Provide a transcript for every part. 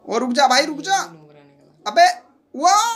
और रुक जा भाई, रुक जा। अबे वाह।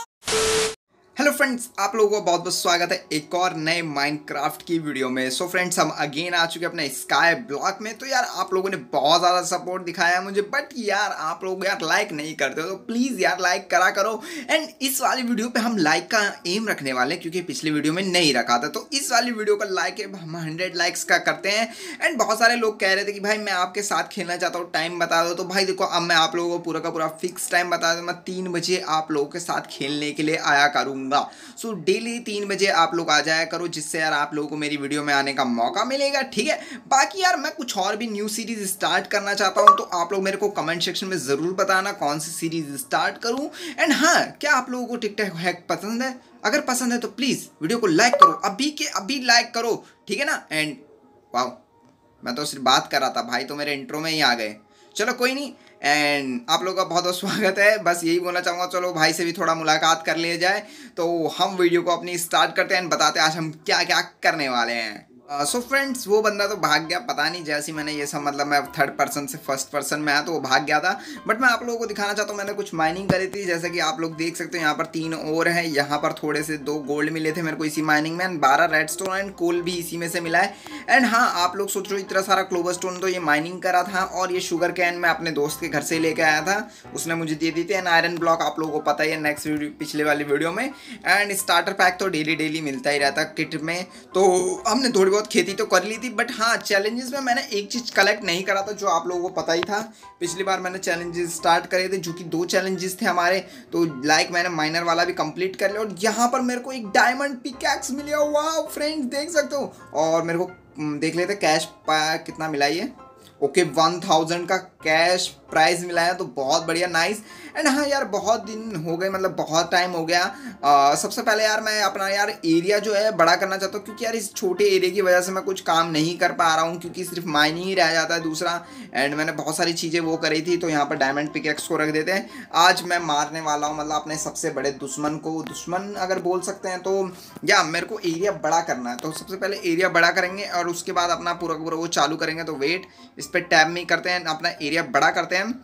हेलो फ्रेंड्स, आप लोगों का बहुत बहुत स्वागत है एक और नए माइनक्राफ्ट की वीडियो में। सो फ्रेंड्स, हम अगेन आ चुके हैं अपने स्काई ब्लॉक में। तो यार आप लोगों ने बहुत ज़्यादा सपोर्ट दिखाया है मुझे, बट यार आप लोग यार लाइक नहीं करते हो, तो प्लीज़ यार लाइक करा करो। एंड इस वाली वीडियो पे हम लाइक का एम रखने वाले हैं, क्योंकि पिछली वीडियो में नहीं रखा था। तो इस वाली वीडियो का लाइक हम 100 लाइक्स का करते हैं। एंड बहुत सारे लोग कह रहे थे कि भाई मैं आपके साथ खेलना चाहता हूँ, टाइम बता दो। तो भाई देखो, अब मैं आप लोगों को पूरा का पूरा फिक्स टाइम बता दूँ। मैं 3 बजे आप लोगों के साथ खेलने के लिए आया करूँगा। सो डेली 3 बजे आप लोग आ जाया करो, जिससे यार आप लोगों को मेरी वीडियो में आने का मौका मिलेगा, ठीक है। बाकी यार मैं कुछ और भी न्यू सीरीज स्टार्ट करना चाहता हूँ, तो आप लोग मेरे को कमेंट सेक्शन में ज़रूर बताना कौन सी सीरीज स्टार्ट करूँ। एंड हाँ, क्या आप लोगों को टिकटॉक हैक पसंद है? अगर पसंद है तो प्लीज़ वीडियो को लाइक करो, अभी के अभी लाइक करो, ठीक है ना। एंड वाह, मैं तो सिर्फ बात कर रहा था, भाई तो मेरे इंट्रो में ही आ गए। चलो कोई नहीं। एंड आप लोगों का बहुत बहुत स्वागत है। बस यही बोलना चाहूँगा, चलो भाई से भी थोड़ा मुलाकात कर लिया जाए। तो हम वीडियो को अपनी स्टार्ट करते हैं, बताते हैं आज हम क्या क्या करने वाले हैं। सो फ्रेंड्स, वो बंदा तो भाग गया, पता नहीं जैसे मैंने ये सब मतलब मैं थर्ड पर्सन से फर्स्ट पर्सन में आया तो वो भाग गया था। बट मैं आप लोगों को दिखाना चाहता हूँ, मैंने कुछ माइनिंग करी थी, जैसे कि आप लोग देख सकते हो। यहाँ पर 3 और है, यहाँ पर थोड़े से 2 गोल्ड मिले थे मेरे को इसी माइनिंग में, 12 रेड स्टोन एंड कोल भी इसी में से मिला है। एंड हाँ, आप लोग सोच रहे हो इतना सारा क्लोवर स्टोन तो ये माइनिंग करा था, और ये शुगर कैन मैं अपने दोस्त के घर से लेके आया था, उसने मुझे दे दी थी। एंड आयरन ब्लॉक आप लोगों को पता ही है नेक्स्ट वीडियो पिछले वाली वीडियो में। एंड स्टार्टर पैक तो डेली मिलता ही रहता किट में। तो हमने थोड़ी बहुत खेती तो कर ली थी, बट हाँ चैलेंजेस में मैंने एक चीज़ कलेक्ट नहीं करा था, जो आप लोगों को पता ही था। पिछली बार मैंने चैलेंजेस स्टार्ट करे थे, जो कि 2 चैलेंजेस थे हमारे। तो लाइक मैंने माइनर वाला भी कंप्लीट कर लिया, और यहाँ पर मेरे को एक डायमंड पिकैक्स मिला। वाह फ्रेंड्स, देख सकते हो। और मेरे को देख लेते कैश कितना मिला ये। ओके 1000 का कैश प्राइस मिला है, तो बहुत बढ़िया, नाइस। एंड हाँ यार, बहुत दिन हो गए, मतलब बहुत टाइम हो गया। सबसे पहले यार मैं अपना यार एरिया जो है बड़ा करना चाहता हूँ, क्योंकि यार इस छोटे एरिया की वजह से मैं कुछ काम नहीं कर पा रहा हूँ, क्योंकि सिर्फ माइनिंग ही रह जाता है दूसरा। एंड मैंने बहुत सारी चीज़ें वो करी थी, तो यहाँ पर डायमंड पिकेक्स को रख देते हैं। आज मैं मारने वाला हूँ, मतलब अपने सबसे बड़े दुश्मन को, दुश्मन अगर बोल सकते हैं तो। या मेरे को एरिया बड़ा करना है, तो सबसे पहले एरिया बड़ा करेंगे, और उसके बाद अपना पूरा पूरा वो चालू करेंगे। तो वेट, इस पर टैब में करते हैं, अपना एरिया बड़ा करते हैं।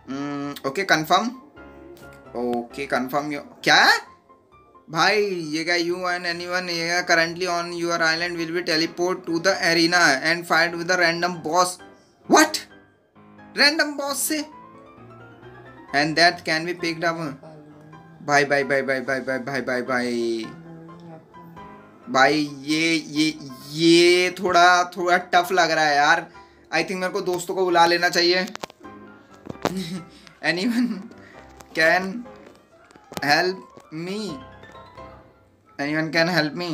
Okay confirm, okay confirm. क्या भाई ये क्या, you and anyone currently on your island will be teleport to the arena and fight with the random boss. What, random boss से? And that can be picked up. भाई भाई भाई भाई भाई भाई भाई भाई भाई भाई ये थोड़ा टफ लग रहा है यार। आई थिंक मेरे को दोस्तों को बुला लेना चाहिए। Anyone can help me? Anyone can help me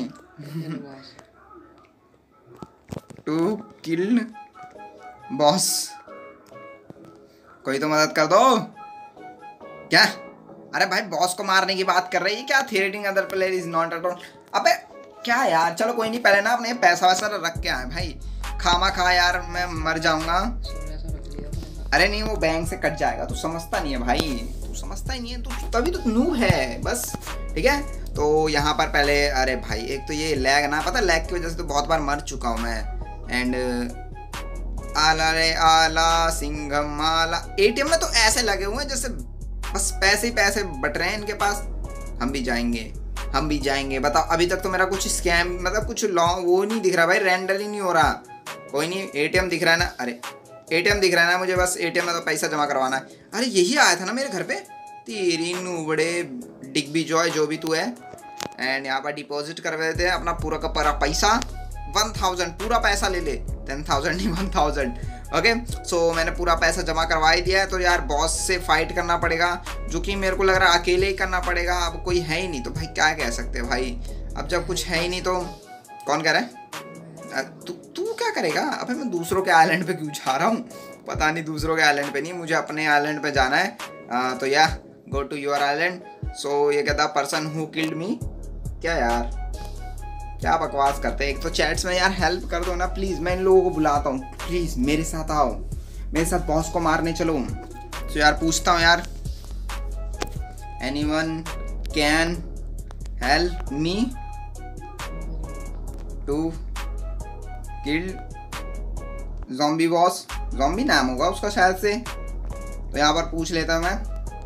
to kill boss? कोई तो मदद कर दो। क्या? अरे भाई बॉस को मारने की बात कर रही है क्या? Threatening other player is not at all. अबे क्या यार, चलो कोई नहीं, पहले ना अपने पैसा वैसा रख के आए भाई। खामा खा यार मैं मर जाऊंगा। अरे नहीं, वो बैंक से कट जाएगा, तू समझता नहीं है भाई, तू समझता ही नहीं है, तू तभी तो नूब है बस, ठीक है। तो यहाँ पर पहले, अरे भाई एक तो ये लैग ना, पता लैग की वजह से तो बहुत बार मर चुका हूँ मैं। एंड आला रे आला सिंघम आला, एटीएम में तो ऐसे लगे हुए हैं जैसे बस पैसे ही पैसे बट रहे हैं इनके पास। हम भी जाएंगे बताओ। अभी तक तो मेरा कुछ स्कैम, मतलब कुछ लॉन्ग वो नहीं दिख रहा भाई, रेंडर ही नहीं हो रहा। कोई नहीं, एटीएम दिख रहा है ना, अरे एटीएम दिख रहा है ना मुझे, बस एटीएम में तो पैसा जमा करवाना है। अरे यही आया था ना मेरे घर पे, तेरी नूबड़े डिग्बी जॉय जो भी तू है। एंड यहाँ पर डिपॉजिट करवा देते हैं अपना पूरा का पूरा पैसा, 1000 पूरा पैसा ले ले, 10,000 नहीं 1000। ओके सो मैंने पूरा पैसा जमा करवा ही दिया है। तो यार बॉस से फाइट करना पड़ेगा, जो कि मेरे को लग रहा है अकेले ही करना पड़ेगा। अब कोई है ही नहीं तो भाई क्या कह सकते हैं भाई, अब जब कुछ है ही नहीं तो कौन कह रहा है? तू क्या करेगा? अबे मैं दूसरों के आइलैंड पे क्यों जा रहा हूँ? पता नहीं, दूसरों के आइलैंड पे नहीं, मुझे अपने आइलैंड पे जाना है। तो या go to your island. So ये कहता पर्सन हु किल्ड मी। क्या यार, क्या बकवास करते हैं। एक तो चैट्स में यार हेल्प कर दो ना प्लीज़, मैं इन लोगों को बुलाता हूँ, प्लीज़ मेरे साथ आओ, मेरे साथ बॉस को मारने चलो। तो यार पूछता हूँ यार, anyone can help me to kill zombie boss? Zombie नाम होगा उसका शायद से। तो यहाँ पर पूछ लेता हूँ मैं,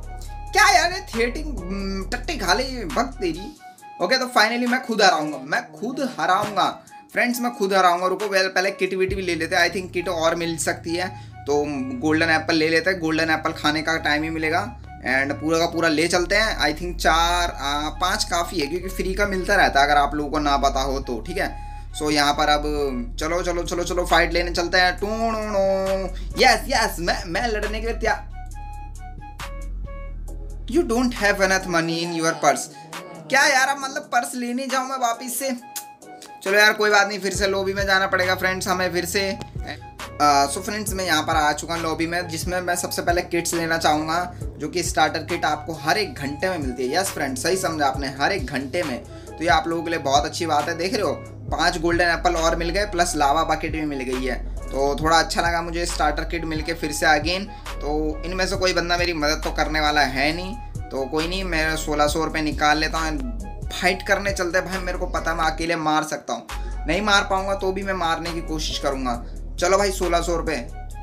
क्या यार ये थिएटिंग टट्टी खा ले वक्त तेरी। ओके तो फाइनली मैं खुद हराऊंगा फ्रेंड्स, मैं खुद हराऊंगा। रुको पहले किट विट भी ले लेते हैं, आई थिंक किट और मिल सकती है, तो गोल्डन एप्पल ले लेते हैं। गोल्डन एप्पल खाने का टाइम ही मिलेगा एंड पूरा का पूरा ले चलते हैं। आई थिंक 4-5 काफ़ी है क्योंकि फ्री का मिलता रहता है अगर आप लोगों को ना पता हो तो, ठीक है। सो यहाँ पर अब चलो चलो चलो चलो फाइट लेने चलते हैं। यस यस मैं लड़ने के लिए तैयार। You don't have enough money in your purse. क्या यार अब मतलब पर्स लेने जाऊँ मैं वापिस से? चलो यार कोई बात नहीं, फिर से लॉबी में जाना पड़ेगा फ्रेंड्स हमें फिर से। सो फ्रेंड्स मैं यहाँ पर आ चुका हूँ लॉबी में, जिसमें मैं सबसे पहले किट्स लेना चाहूँगा, जो कि स्टार्टर किट आपको हर 1 घंटे में मिलती है। यस फ्रेंड्स सही समझा आपने, हर 1 घंटे में। तो ये आप लोगों के लिए बहुत अच्छी बात है। देख रहे हो 5 गोल्डन एप्पल और मिल गए, प्लस लावा बकेट भी मिल गई है, तो थोड़ा अच्छा लगा मुझे स्टार्टर किट मिल के फिर से अगेन। तो इनमें से कोई बंदा मेरी मदद तो करने वाला है नहीं, तो कोई नहीं, मैं 1600 रुपये निकाल लेता हूँ। फाइट करने चलते हैं भाई, मेरे को पता मैं अकेले मार सकता हूँ, नहीं मार पाऊंगा तो भी मैं मारने की कोशिश करूंगा। चलो भाई 1600 रुपये।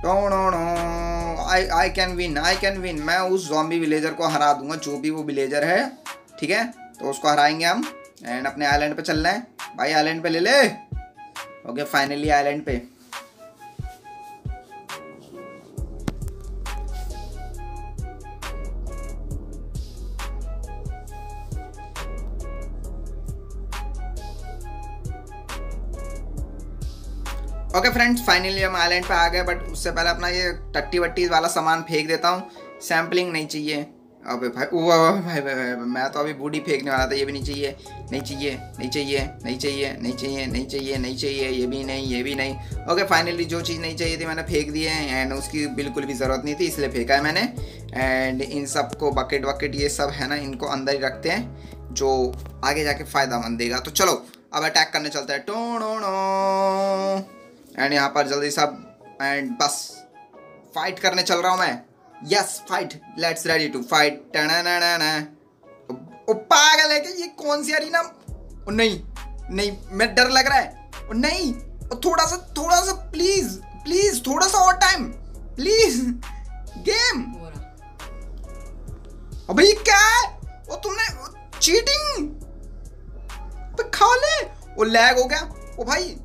I can win. मैं उस ज़ॉम्बी विलेजर को हरा दूंगा, जो भी वो विलेजर है, ठीक है। तो उसको हराएंगे हम एंड अपने आइलैंड पे चल रहे हैं भाई, आइलैंड पे ले ले। ओके फाइनली आइलैंड पे। ओके फ्रेंड्स फाइनली हम आइलैंड पे आ गए, बट उससे पहले अपना ये टट्टी वट्टी वाला सामान फेंक देता हूँ। सैम्पलिंग नहीं चाहिए। अबे भाई भाई मैं तो अभी बूढ़ी फेंकने वाला था। ये भी नहीं चाहिए, नहीं चाहिए, नहीं चाहिए, नहीं चाहिए, नहीं चाहिए, नहीं चाहिए, नहीं चाहिए, ये भी नहीं, ये भी नहीं। ओके फाइनली जो चीज़ नहीं चाहिए थी मैंने फेंक दी है एंड उसकी बिल्कुल भी ज़रूरत नहीं थी, इसलिए फेंका है मैंने। एंड इन सब को बकेट वकेट ये सब है ना, इनको अंदर ही रखते हैं, जो आगे जाके फ़ायदामंद देगा। तो चलो अब अटैक करने चलते हैं। एंड यहाँ पर जल्दी सब एंड बस फाइट करने चल रहा हूँ मैं। Yes fight, let's ready to fight. पागल है कि ये कौन सी अरीना? नहीं नहीं, मैं डर लग रहा है। नहीं थोड़ा सा प्लीज थोड़ा सा और टाइम प्लीज। गेम अबे ये क्या है? वो तुमने चीटिंग खा ले। वो लैग हो गया। ओ भाई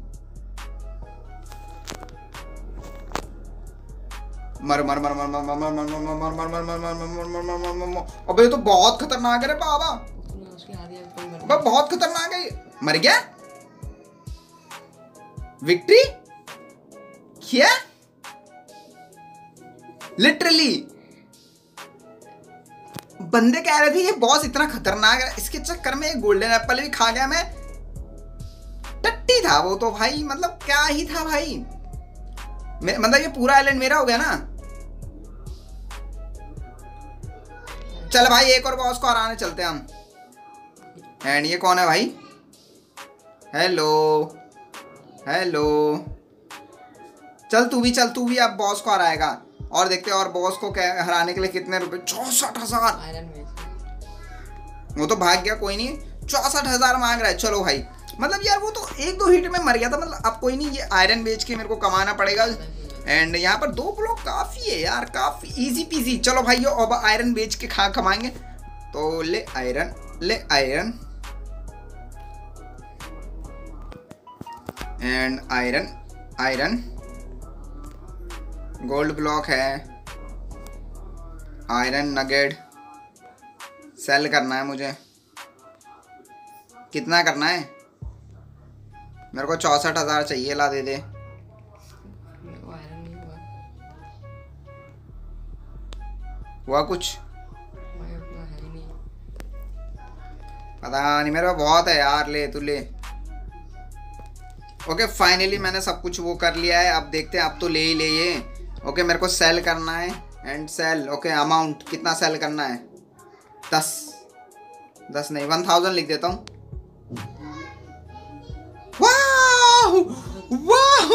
मर मर मर मर मर मर मर मर मर मर मर मर मर मर मर मर। अबे ये तो बहुत खतरनाक है रे बाबा, बहुत खतरनाक है। मर गया? विक्ट्री क्या? लिटरली बंदे कह रहे थे ये बॉस इतना खतरनाक है, इसके चक्कर में गोल्डन एप्पल भी खा गया मैं। टट्टी था वो तो भाई, मतलब क्या ही था भाई। मतलब ये पूरा आइलैंड मेरा हो गया ना। चल भाई एक और बॉस को हराने चलते हैं हम। एंड ये कौन है भाई? हेलो हेलो, चल तू भी अब बॉस को हराएगा। और देखते हैं और बॉस को हराने के लिए कितने रुपए। 64,000। वो तो भाग गया, कोई नहीं। 64,000 मांग रहा है। चलो भाई, मतलब यार वो तो 1-2 हिट में मर गया था। मतलब अब कोई नहीं, ये आयरन बेच के मेरे को कमाना पड़ेगा। एंड यहाँ पर 2 ब्लॉक काफ़ी है यार, काफ़ी इजी पीजी। चलो भाई यो अब आयरन बेच के कमाएंगे। तो ले iron and iron gold block है, आयरन नगेट सेल करना है मुझे। कितना करना है? मेरे को 64,000 चाहिए, ला दे दे। हुआ कुछ? पता नहीं, मेरे को बहुत है यार। ले तू ले। ओके फाइनली मैंने सब कुछ वो कर लिया है। अब देखते हैं, अब तो ले ही ले ये। ओके मेरे को सेल करना है एंड सेल। ओके अमाउंट कितना सेल करना है? 10 नहीं 1000 लिख देता हूँ। वाह वाह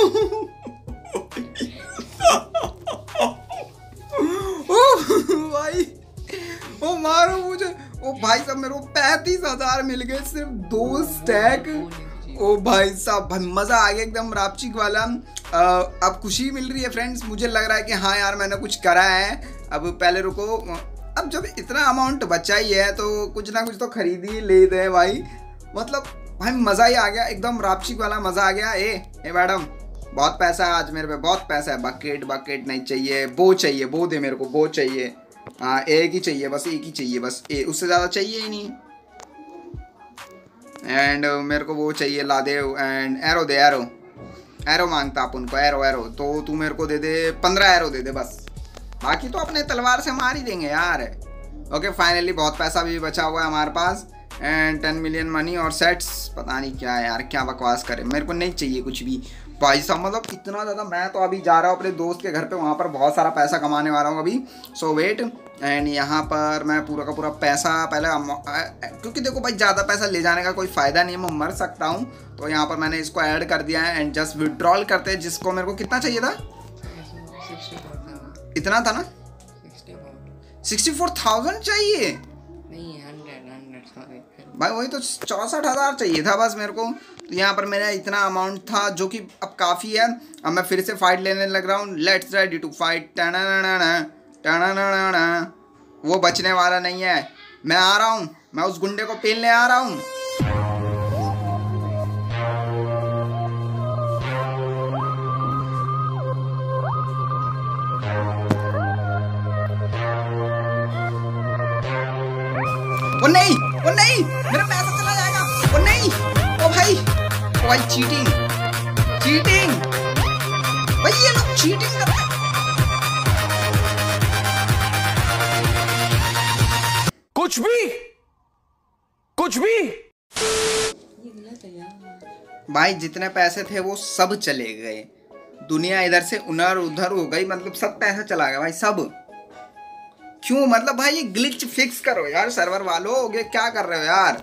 भाई ओ मारो मुझे। ओ भाई साहब मेरे को 35,000 मिल गए, सिर्फ 2 स्टैक। ओ भाई साहब भाई मज़ा आ गया एकदम रापचिक वाला। अब खुशी मिल रही है फ्रेंड्स, मुझे लग रहा है कि हाँ यार मैंने कुछ करा है। अब पहले रुको, अब जब इतना अमाउंट बचा ही है तो कुछ ना कुछ तो खरीद ही लेते हैं भाई। मतलब भाई मज़ा ही आ गया, एकदम रापचिक वाला मज़ा आ गया। ए मैडम, बहुत पैसा है आज मेरे पे, बहुत पैसा है। बकेट नहीं चाहिए, बो चाहिए, बो दे मेरे को, बो चाहिए। हाँ एक ही चाहिए बस, एक ही चाहिए बस, उससे ज़्यादा चाहिए ही नहीं। एंड मेरे को वो चाहिए, ला दे। एंड एरो दे, एरो मांगता अपन को, एरो तो तू मेरे को दे दे 15 एरो दे दे बस, बाकी तो अपने तलवार से मार ही देंगे यार। ओके फाइनली बहुत पैसा भी बचा हुआ है हमारे पास। एंड 10 मिलियन मनी और सेट्स, पता नहीं क्या है यार, क्या बकवास करे, मेरे को नहीं चाहिए कुछ भी भाई साहब। मतलब इतना ज़्यादा, मैं तो अभी जा रहा हूँ अपने दोस्त के घर पे, वहाँ पर बहुत सारा पैसा कमाने वाला हूँ अभी। सो वेट, एंड यहाँ पर मैं पूरा का पूरा पैसा पहले, क्योंकि देखो भाई ज़्यादा पैसा ले जाने का कोई फ़ायदा नहीं है, मैं मर सकता हूँ। तो यहाँ पर मैंने इसको ऐड कर दिया है एंड जस्ट विड्रॉल करते हैं। जिसको मेरे को कितना चाहिए था, इतना था ना, 64,000 चाहिए नहीं, 100 सॉरी भाई, वही तो 64,000 चाहिए था बस मेरे को। तो यहाँ पर मेरा इतना अमाउंट था जो कि अब काफ़ी है। अब मैं फिर से फाइट लेने लग रहा हूँ। Let's ready to fight. वो बचने वाला नहीं है, मैं आ रहा हूँ, मैं उस गुंडे को पेलने आ रहा हूँ। वो नहीं, मेरा पैसा चला जाएगा। वो नहीं, ओ भाई चीटिंग भाई, ये लोग चीटिंग कर रहे हैं। कुछ भी ये गलत है यार। भाई जितने पैसे थे वो सब चले गए, दुनिया इधर से उधर हो गई, मतलब सब पैसा चला गया भाई, सब। क्यों, मतलब भाई ये ग्लिच फिक्स करो यार सर्वर वालों, ये क्या कर रहे हो यार।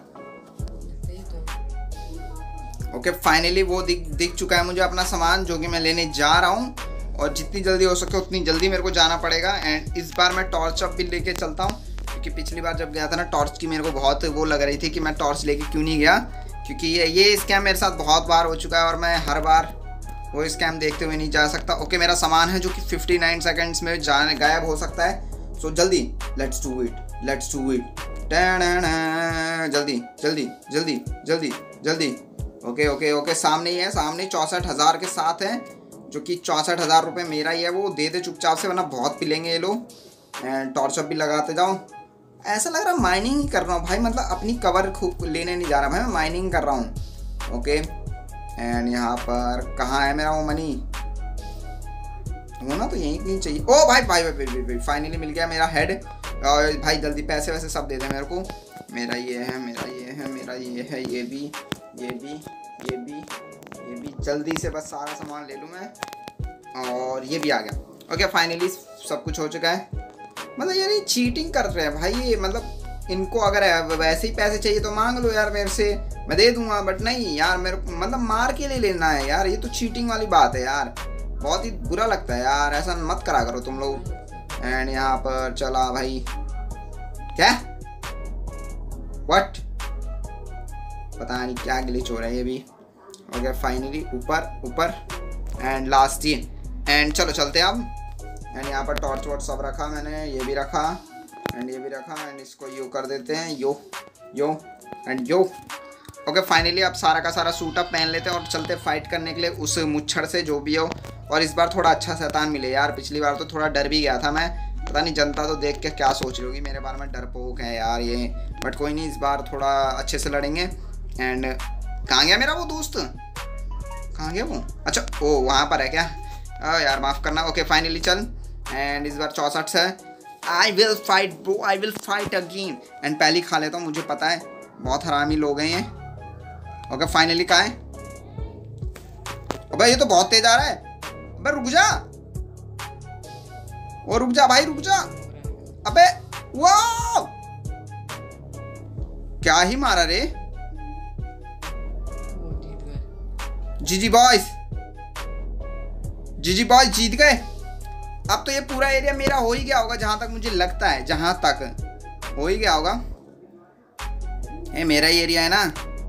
ओके फाइनली वो दिख चुका है मुझे अपना सामान, जो कि मैं लेने जा रहा हूँ। और जितनी जल्दी हो सके उतनी जल्दी मेरे को जाना पड़ेगा। एंड इस बार मैं टॉर्च अप भी लेके चलता हूँ, क्योंकि पिछली बार जब गया था ना, टॉर्च की मेरे को बहुत वो लग रही थी कि मैं टॉर्च लेके क्यों नहीं गया, क्योंकि ये स्कैम मेरे साथ बहुत बार हो चुका है और मैं हर बार वो स्कैम देखते हुए नहीं जा सकता। ओके मेरा सामान है जो कि 59 सेकेंड्स में गायब हो सकता है। सो जल्दी, लेट्स डू इट। जल्दी। ओके सामने ही है, सामने 64,000 के साथ है, जो कि 64,000 रुपये मेरा ही है। वो दे दे चुपचाप से, वरना बहुत पिलेंगे ये लोग। एंड टॉर्च अप भी लगाते जाओ। ऐसा लग रहा है माइनिंग ही कर रहा हूँ भाई, मतलब अपनी कवर लेने नहीं जा रहा भाई, मैं माइनिंग कर रहा हूँ। ओके एंड यहाँ पर कहाँ है मेरा वो मनी, होना तो यहीं कहीं चाहिए। ओ भाई फाइनली मिल गया मेरा हेड। और भाई जल्दी पैसे वैसे सब दे दे मेरे को। मेरा ये है, ये भी जल्दी से बस सारा सामान ले लूँ मैं। और ये भी आ गया। ओके फाइनली सब कुछ हो चुका है। मतलब यार ये चीटिंग कर रहे हैं भाई ये, मतलब इनको अगर वैसे ही पैसे चाहिए तो मांग लो यार मेरे से, मैं दे दूंगा। बट नहीं यार, मेरे को मतलब मार के ले लेना है यार, ये तो चीटिंग वाली बात है यार, बहुत ही बुरा लगता है यार, ऐसा मत करा करो तुम लोग। एंड यहाँ पर चला भाई, क्या व्हाट, पता नहीं क्या ग्लिच हो रहा है ये भी। ओके फाइनली ऊपर एंड लास्ट ही। एंड चलो चलते हैं अब। एंड यहाँ पर टॉर्च वॉर्च सब रखा मैंने, ये भी रखा एंड ये भी रखा। एंड इसको यो कर देते हैं, yo and yo. Okay finally अब सारा का सारा सूट अप पहन लेते हैं और चलते फाइट करने के लिए उस मुच्छर से, जो भी हो। और इस बार थोड़ा अच्छा शैतान मिले यार, पिछली बार तो थोड़ा डर भी गया था मैं, पता नहीं जनता तो देख के क्या सोच रही होगी मेरे बारे में, डरपोक है यार ये। बट कोई नहीं, इस बार थोड़ा अच्छे से लड़ेंगे। एंड कहाँ गया मेरा वो दोस्त, कहाँ गया वो, अच्छा ओ वहाँ पर है क्या, यार माफ़ करना। ओके फाइनली चल। एंड इस बार 64 से I will fight bro, I will fight again. And पहले खा लेता हूँ, मुझे पता है बहुत हरामी लोग हैं ये। ओके फाइनली कहाँ है, अबे ये तो बहुत तेज आ रहा है, अबे रुक जा, ओ रुक जा भाई रुक जा, अबे वाह क्या ही मारा रे। जीजी बॉयज जीत गए। अब तो ये पूरा एरिया मेरा हो ही गया होगा, जहां तक मुझे लगता है, जहां तक हो ही गया होगा। ये मेरा ही एरिया है ना।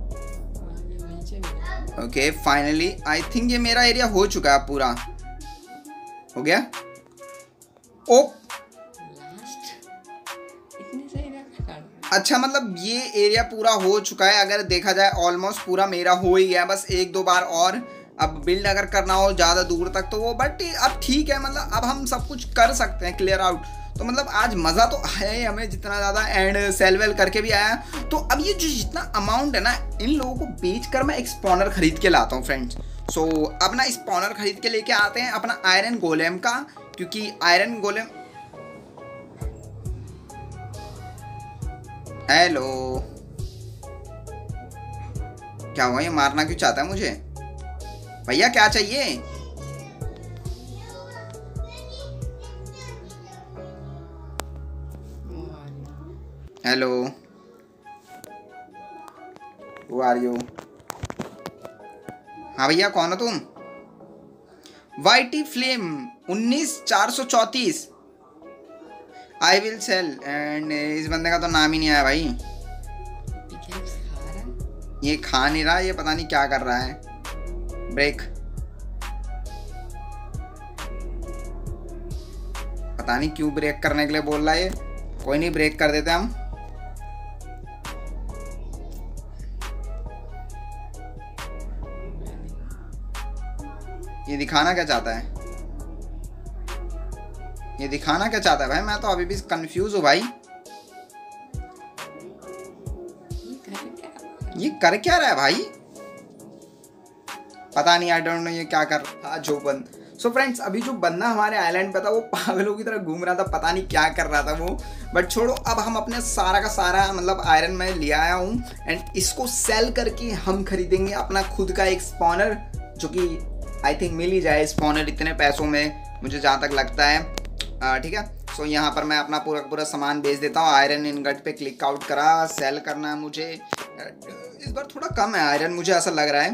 ओके फाइनली आई थिंक ये मेरा एरिया हो चुका है, पूरा हो गया। ओ अच्छा मतलब ये एरिया पूरा हो चुका है, अगर देखा जाए ऑलमोस्ट पूरा मेरा हो ही गया, बस एक दो बार और अब बिल्ड अगर करना हो ज़्यादा दूर तक तो वो, बट अब ठीक है, मतलब अब हम सब कुछ कर सकते हैं क्लियर आउट। तो मतलब आज मज़ा तो आया ही हमें जितना ज़्यादा, एंड सेल वेल करके भी आया। तो अब ये जो जितना अमाउंट है ना, इन लोगों को बेच कर मैं एक स्पॉनर खरीद के लाता हूँ फ्रेंड्स। सो अब ना स्पॉनर खरीद के लेके आते हैं अपना आयरन गोलेम का, क्योंकि आयरन गोलेम, हेलो क्या हुआ, ये मारना क्यों चाहता है मुझे भैया, क्या चाहिए? Hello who are you? हाँ भैया कौन हो तुम? Whitey flame 19434 I will sell, and इस बंदे का तो नाम ही नहीं आया भाई। ये खा नहीं रहा, ये पता नहीं क्या कर रहा है। ब्रेक, पता नहीं क्यों ब्रेक करने के लिए बोल रहा है। कोई नहीं, ब्रेक कर देते हम। ये दिखाना क्या चाहता है, ये दिखाना क्या चाहता है भाई? मैं तो अभी भी कंफ्यूज हूँ भाई, ये कर क्या रहा है भाई? पता नहीं, आई डोंट नो ये क्या कर रहा जो बंद। सो फ्रेंड्स, अभी जो बंदा हमारे आइलैंड पे था वो पागलों की तरह घूम रहा था, पता नहीं क्या कर रहा था वो। बट छोड़ो, अब हम अपने सारा का सारा मतलब आयरन में ले आया हूँ, एंड इसको सेल करके हम खरीदेंगे अपना खुद का एक स्पॉनर, जो कि आई थिंक मिल ही जाए स्पॉनर इतने पैसों में, मुझे जहाँ तक लगता है। ठीक है, सो यहाँ पर मैं अपना पूरा सामान बेच देता हूँ। आयरन इनगट पे क्लिक आउट करा, सेल करना है मुझे। इस बार थोड़ा कम है आयरन, मुझे ऐसा लग रहा है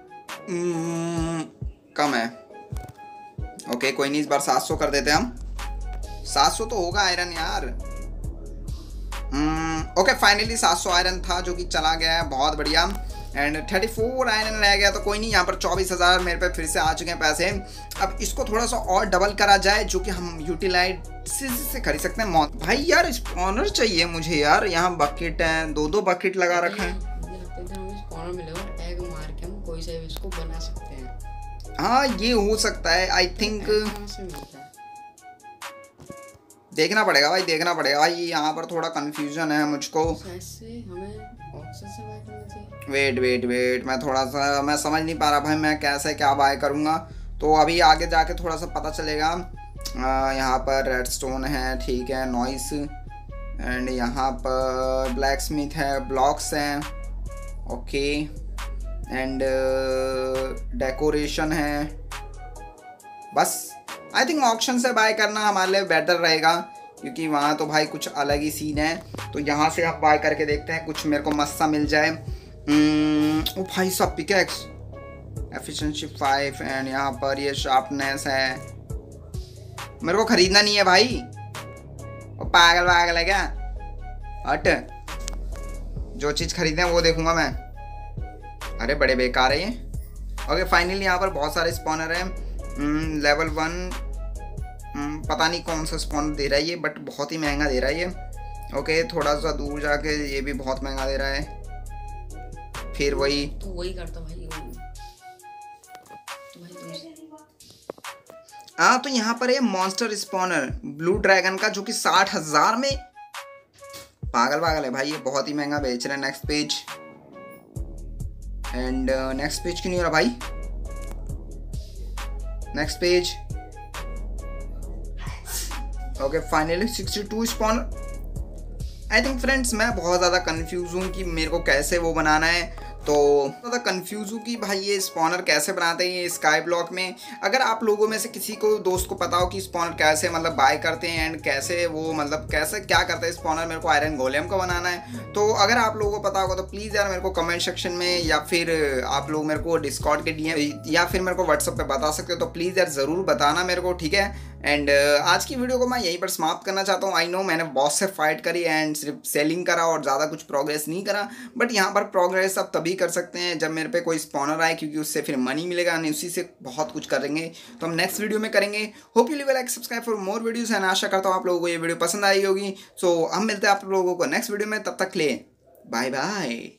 कम है। ओके कोई नहीं, इस बार 700 कर देते हैं हम। 700 तो होगा आयरन यार। ओके फाइनली 700 आयरन था, जो कि चला गया है, बहुत बढ़िया। एंड 34 आयरन रह गया, तो कोई नहीं, यहाँ पर 24,000 मेरे पे फिर से आ चुके हैं पैसे। अब इसको थोड़ा सा और डबल करा जाए, जो कि हम यूटिलाइज से खरीद सकते हैं। भाई यार स्पॉनर चाहिए मुझे यार, यहाँ बकेट है, दो बकेट लगा रखा है। स्पॉनर मिलेगा, एग मार के हम कोई सा भी इसको बना सकते हैं। हाँ ये हो सकता है, आई थिंक देखना पड़ेगा भाई, देखना पड़ेगा भाई, यहाँ पर थोड़ा कंफ्यूजन है मुझको। वेट मैं थोड़ा सा, मैं समझ नहीं पा रहा भाई मैं कैसे क्या बाय करूँगा, तो अभी आगे जाके थोड़ा सा पता चलेगा। यहाँ पर रेडस्टोन है, ठीक है, नॉइस, एंड यहाँ पर ब्लैक स्मिथ है, ब्लॉक्स हैं, ओके, एंड डेकोरेशन है। बस आई थिंक ऑक्शन से बाय करना हमारे लिए बेटर रहेगा, क्योंकि वहाँ तो भाई कुछ अलग ही सीन है। तो यहाँ से हम बाय करके देखते हैं, कुछ मेरे को मस्त सा मिल जाए। ओ भाई सब पिकेक्स एफिशिएंसी 5, एंड यहाँ पर ये शार्पनेस है। मेरे को खरीदना नहीं है भाई, वो पागल है क्या? हट, जो चीज़ खरीदना है वो देखूंगा मैं। अरे बड़े बेकार है ये। ओके फाइनली यहाँ पर बहुत सारे स्पॉनर हैं। लेवल 1 पता नहीं कौन सा स्पॉनर दे रहा है ये, बट बहुत ही महंगा दे रहा है ये। ओके थोड़ा सा दूर जाके ये भी बहुत महंगा दे रहा है। फिर वही तो वही करता भाई, हाँ, तो यहाँ पर है मॉन्स्टर स्पॉनर ब्लू ड्रैगन का, जो कि 60,000 में। पागल है भाई, ये बहुत ही महंगा बेच रहे हैं। Next page, and next page क्यों नहीं हो रहा भाई? Next page, okay finally 62 spawner. I think friends मैं बहुत ज़्यादा कंफ्यूज हूँ कि मेरे को कैसे वो बनाना है, तो ज़्यादा कंफ्यूज हूँ कि भाई ये स्पॉनर कैसे बनाते हैं ये स्काई ब्लॉक में। अगर आप लोगों में से किसी को दोस्त को पता हो कि स्पॉनर कैसे मतलब बाय करते हैं, एंड कैसे वो मतलब कैसे क्या करते हैं स्पॉनर, मेरे को आयरन गोलेम का बनाना है, तो अगर आप लोगों को पता होगा तो प्लीज़ यार मेरे को कमेंट सेक्शन में, या फिर आप लोग मेरे को डिस्कॉर्ड के DM या फिर मेरे को व्हाट्सअप पे बता सकते हो। तो प्लीज़ यार ज़रूर बताना मेरे को, ठीक है। एंड आज की वीडियो को मैं यहीं पर समाप्त करना चाहता हूँ। आई नो मैंने बॉस से फाइट करी एंड सिर्फ सेलिंग करा और ज़्यादा कुछ प्रोग्रेस नहीं करा, बट यहाँ पर प्रोग्रेस अब तभी तभी कर सकते हैं जब मेरे पे कोई स्पॉनर आए, क्योंकि उससे फिर मनी मिलेगा, नहीं उसी से बहुत कुछ करेंगे। तो हम नेक्स्ट वीडियो में करेंगे। Hope you will like subscribe for more videos and आशा करता हूँ आप लोगों को ये वीडियो पसंद आई होगी। सो हम मिलते हैं आप लोगों को नेक्स्ट वीडियो में, तब तक के लिए बाय बाय।